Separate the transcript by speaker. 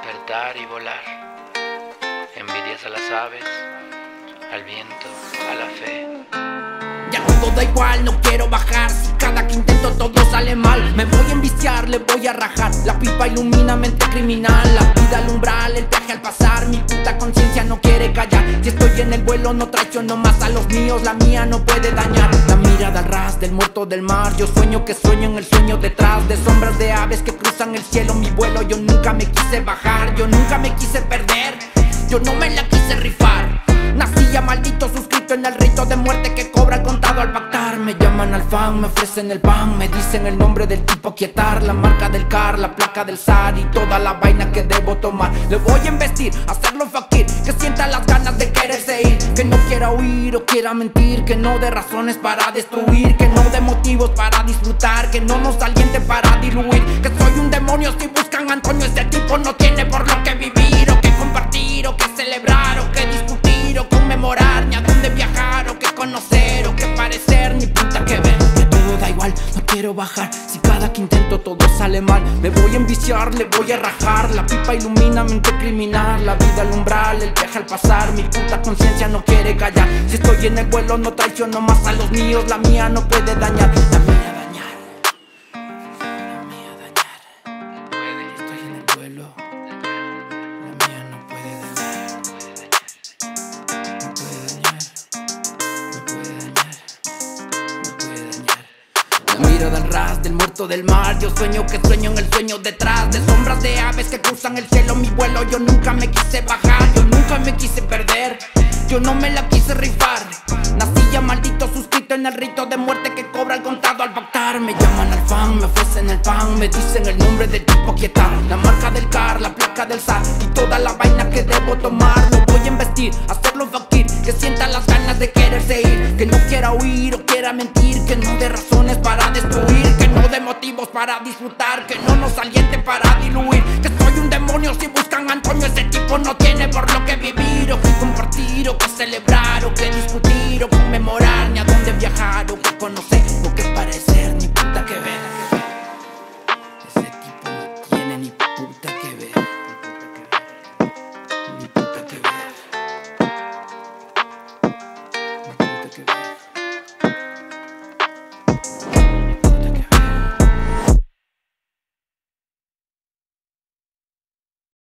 Speaker 1: despertar y volar. Envidias a las aves, al viento, a la fe.
Speaker 2: Ya todo da igual, no quiero bajar. Si cada que intento todo sale mal, me voy a enviciar, le voy a rajar. La pipa ilumina mente criminal, la vida al umbral, el viaje al pasar. Mi puta conciencia no quiere callar. Si estoy en el vuelo no traiciono más a los míos, la mía no puede dañar. La mirada al ras del muerto del mar. Yo sueño que sueño en el sueño detrás de sombras de aves que cruzan el cielo. Mi vuelo, yo nunca me quise bajar, yo nunca me quise perder, yo no me la quise rifar. Nací ya maldito suscrito en el rito de muerte que cobra el contado al pactar. Me llaman al fan, me ofrecen el pan, me dicen el nombre del tipo quietar, la marca del car, la placa del SAR y toda la vaina que debo tomar. Le voy a investir, hacerlo fakir, que sienta las ganas de quererse ir, que no quiera huir o quiera mentir, que no dé razones para destruir, que no dé motivos para disfrutar, que no nos aliente para diluir, que soy un demonio si buscan a Antonio. Este tipo no tiene por lo que vivir o que compartir o que celebrar o que discutir o conmemorar, ni a dónde viajar o que conocer o que parecer, ni puta que ver. Ya todo da igual, no quiero bajar. Si cada que intento todo sale mal, me voy a enviciar, le voy a rajar. La pipa ilumina mente criminal, la vida al umbral, el viaje al pasar. Mi puta conciencia no quiere callar. Si estoy en el vuelo no traiciono más a los míos, la mía no puede dañar. La mía dañar, la mía dañar. Estoy en el vuelo, la mía no puede dañar. La mirada al ras del muerto del mar. Yo sueño que sueño en el sueño detrás de sombras de aves que cruzan el cielo. Mi vuelo, yo nunca me quise bajar, yo nunca me quise perder, yo no me la quise rifar. Nací ya maldito suscrito en el rito de muerte que cobra el contado al pactar. Me llaman al fan, me ofrecen el pan, me dicen el nombre del tipo quietar, la marca del car, la placa del SAR y toda la vaina que debo tomar. Lo voy a investir, hacerlo fakir, que sienta las ganas de quererse ir, que no quiera huir o quiera mentir, que no dé razones para destruir, que no dé motivos para disfrutar, que no nos aliente para diluir, que soy un demonio si buscan a Antonio. Ese tipo no tiene por lo que vivir o que compartir o que celebrar o que discutir o conmemorar.